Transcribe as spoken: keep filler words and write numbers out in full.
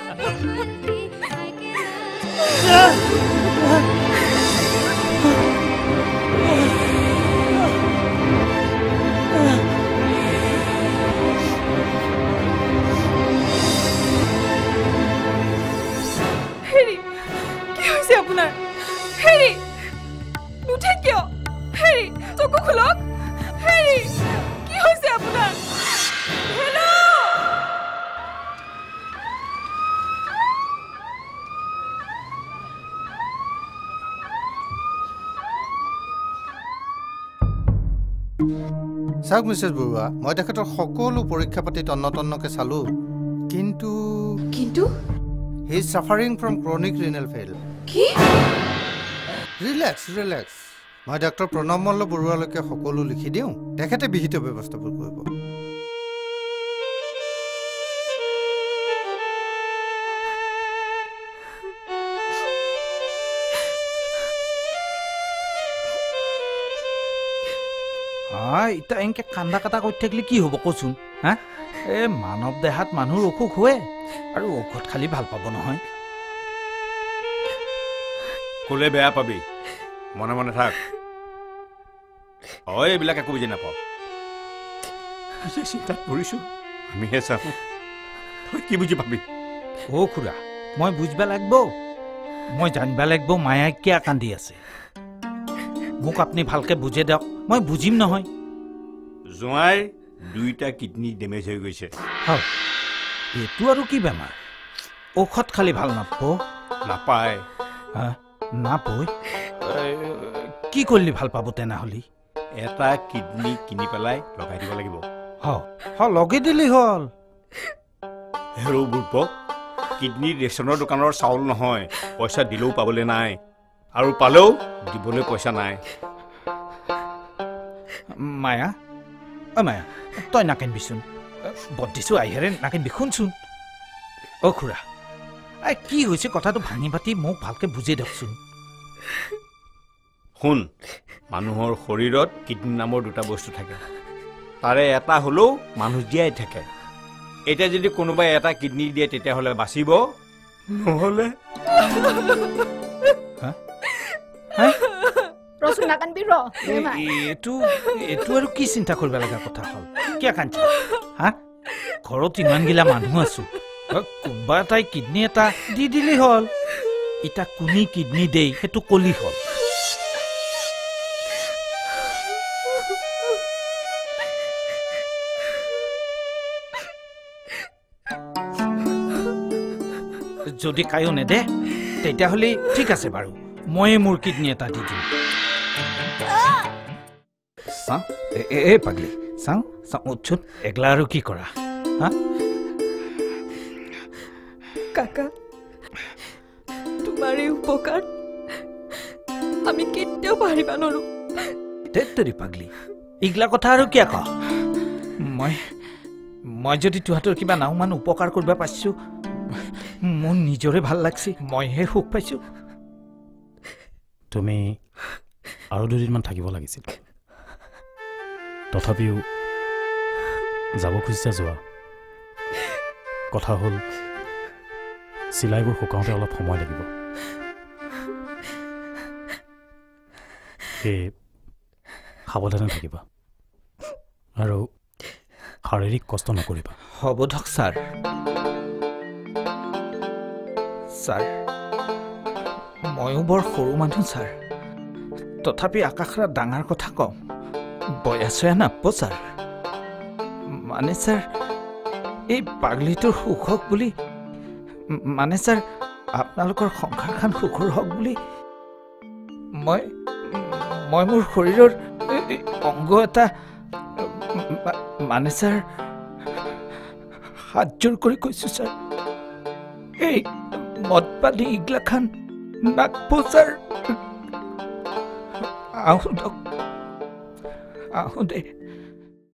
চাওক মিছেছ বৰুৱা মই তেখেতৰ সকলো পৰীক্ষা পাতি তন্ন তন্নকে চালো কিন্তু কিন্তু he is suffering from chronic renal fail কি ৰিলেক্স ৰিলেক্স মই ডক্টৰ প্ৰণৱ মল্ল বৰুৱালৈকে সকলো লিখি দিওঁ তেখেতে বিহিত ব্যৱস্থাবোৰ কৰিব ইতা এনকে কান্দা কাটা কৰি থাকিলে কি হ'ব কচোন হা এ মানৱ দেহাত মানুহৰ অসুখ হয় আৰু ঔষধ খালি ভাল পাব নহয় কোলে বেয়া পাবি মনে মনে থাক হয় এইবিলাক একো বুজি নাপাওঁ চিন্তাত পৰিছোঁ আমিহে চাওঁ তই কি বুজি পাবি অ খুৰা মই বুজিব লাগিব মই জানিব লাগিব মায়াই কিয় কান্দি আছে মোক আপুনি ভালকে বুজাই দিয়ক মই বুজিম নহয় জোঁৱাই দুইটা কিডনি ডেমেজ হৈ গৈছে হয় এইটো আৰু কি বেমাৰ ঔষধ খালি ভাল নাপাব নাপায় নাপায় কি কৰিলে ভাল পাব তেনেহ'লে এটা কিডনি কিনি পেলাই লগাই দিব লাগিব হয় লগাই দিলেই হ'ল হেৰৌ বুৰ্বক কিডনি ৰেচনৰ দোকানৰ চাউল নহয় পইচা দিলেও পাবলৈ নাই আৰু পালেও দিবলৈ পইচা নাই মায়া অ মায়া তই নাকিনবিচোন বদ্দিছো আহিৰে নাকিনবি শুনচোন অ খুৰা আই কি হৈছে কথাটো ভাঙি পাতি মোক ভালকে বুজাই দিয়কচোন শুন মানুহৰ শৰীৰত কিডনি নামৰ দুটা বস্তু থাকে তাৰে এটা হ'লেও মানুহ জীয়াই থাকে এতিয়া যদি কোনোবাই এটা কিডনি দিয়ে তেতিয়াহ'লে বাচিব নহ'লে এইটো এইটো আৰু কি চিন্তা কৰিব লগা কথা হ'ল কিয় কান্দি হা ঘৰত ইমানগিলা মানুহ আছো কোনোবা এটাই কিডনি এটা দি দিলেই হ'ল এতিয়া কোনে কিডনি দেই সেইটো কলি হ'ল যদি কায়ো নেদে তেতিয়াহ'লে ঠিক আছে বাৰু ময়ে মোৰ কিডনি এটা দি দিম চাওঁ এ পাগলি চাওঁ চাওঁ উঠছোন এগলা আৰু কি কৰা হা কাকা তোমাৰ এই উপকাৰ আমি কেতিয়াও পাৰিবা নোৱাৰো তেৰি পাগলি এইগিলা কথা আৰু কিয় কওঁ মই মই যদি তোহাঁতৰ কিবা নাওমান উপকাৰ কৰিব পাৰিছো মোৰ নিজৰে ভাল লাগছে মইহে সুখ পাইছো তুমি আৰু দুদিনমান থাকিব লাগিছিল তথাপিও যাব খুজিছা যোৱা কথা হ'ল চিলাইবোৰ শুকাওঁতে অলপ সময় লাগিব সেই সাৱধানে থাকিবা আৰু শাৰীৰিক কষ্ট নকৰিবা হ'ব ধক ছাৰ ছাৰ ময়ো বৰ সৰু মানুহ ছাৰ তথাপি আকাশৰা ডাঙৰ কথা কওঁ বয়সে নাপাব ছাৰ মানে ছাৰ এই পাগলিটোৰ সুখ হওক বুলি মানে ছাৰ আপোনালোকৰ সংসাৰখন সুখৰ হওক বুলি মই মই মোৰ শৰীৰৰ অংগ এটা মানে ছাৰ হাত জোৰ কৰি কৈছো ছাৰ এই মদ পানী এইগিলাখান নাকব ছাৰ আহো দক আহো দে